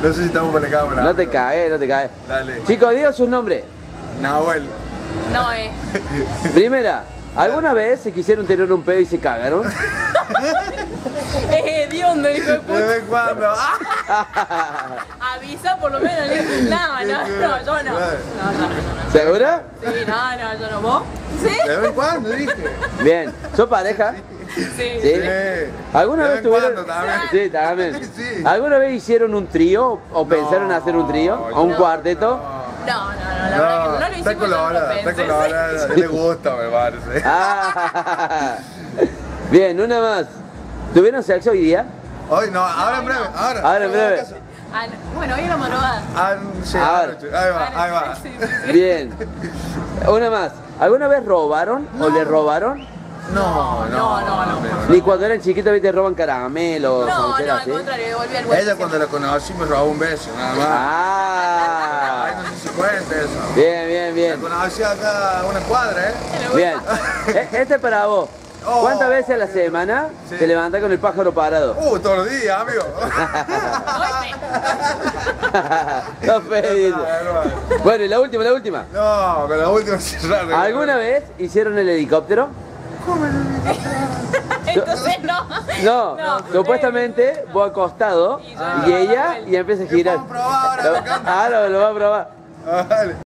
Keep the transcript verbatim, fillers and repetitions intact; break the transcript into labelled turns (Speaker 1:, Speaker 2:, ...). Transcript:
Speaker 1: No sé si estamos para la cámara.
Speaker 2: No te caes, no te caes.
Speaker 1: Dale.
Speaker 2: Chicos, digan sus nombres.
Speaker 1: Nahuel.
Speaker 3: Noé.
Speaker 2: Primera, ¿alguna vez se quisieron tirar un pedo y se cagaron?
Speaker 3: Es hediondo, hijo de
Speaker 1: ¿De
Speaker 3: puta.
Speaker 1: vez en cuando?
Speaker 3: Avisa por lo menos. No, no, no, yo no. No, no, no.
Speaker 2: ¿Segura?
Speaker 3: Sí, no, no, yo no. ¿Vos? ¿Sí?
Speaker 1: ¿De vez en cuando dije?
Speaker 2: Bien. ¿Sos pareja?
Speaker 3: Sí.
Speaker 2: ¿Sí?
Speaker 1: Sí.
Speaker 2: ¿Alguna
Speaker 1: De
Speaker 2: vez
Speaker 1: vez en
Speaker 2: tuvieron...?
Speaker 1: cuando también.
Speaker 2: Sí, también.
Speaker 1: Sí.
Speaker 2: ¿Alguna vez hicieron un trío o pensaron
Speaker 1: No,
Speaker 2: hacer un trío? ¿O un
Speaker 1: no,
Speaker 2: cuarteto?
Speaker 3: No, no, no, la verdad que no lo
Speaker 1: está
Speaker 3: hicimos.
Speaker 1: con la
Speaker 3: yo no
Speaker 1: hora,
Speaker 3: lo
Speaker 1: está
Speaker 3: pensé.
Speaker 1: con la hora. Le gusta, me parece.
Speaker 2: Ah. Bien, una más. ¿Tuvieron sexo hoy día?
Speaker 1: Hoy no, ahora en breve, ahora.
Speaker 2: Ahora en breve.
Speaker 3: Ah, no. Bueno, hoy en la madrugada.
Speaker 1: Ah, sí,
Speaker 2: Ahora.
Speaker 1: anoche. Ahí va, ahí va.
Speaker 3: Sí, sí, sí.
Speaker 2: Bien. Una más. ¿Alguna vez robaron o le robaron?
Speaker 1: No,
Speaker 3: No, no, no.
Speaker 2: Ni cuando eran chiquitos te roban caramelos.
Speaker 3: No, no,
Speaker 2: sonceras,
Speaker 3: al
Speaker 2: ¿sí?
Speaker 3: contrario, devolví al bolsillo.
Speaker 1: Ella cuando la conocí me robó un beso, nada más.
Speaker 2: Ah.
Speaker 1: Ay, no sé si cuenta eso.
Speaker 2: Bien, bien,
Speaker 1: La
Speaker 2: bien.
Speaker 1: conocí acá a una cuadra, ¿eh?
Speaker 2: Bien. E- Este es para vos.
Speaker 1: Oh.
Speaker 2: ¿Cuántas veces a la semana
Speaker 1: Sí.
Speaker 2: te levantás con el pájaro parado?
Speaker 1: Uh, todos los días, amigo.
Speaker 2: No, Fede. Bueno, y la última, la última.
Speaker 1: No, con la última cerrar.
Speaker 2: ¿Alguna vez hicieron el helicóptero?
Speaker 3: Entonces no.
Speaker 2: No,
Speaker 3: No.
Speaker 2: supuestamente vos acostado
Speaker 3: Y
Speaker 2: y,
Speaker 3: yo-
Speaker 2: ella y empieza a girar.
Speaker 1: Vamos a probar ahora, me encanta.
Speaker 2: Ah, lo, lo va a probar.
Speaker 1: Ah, dale.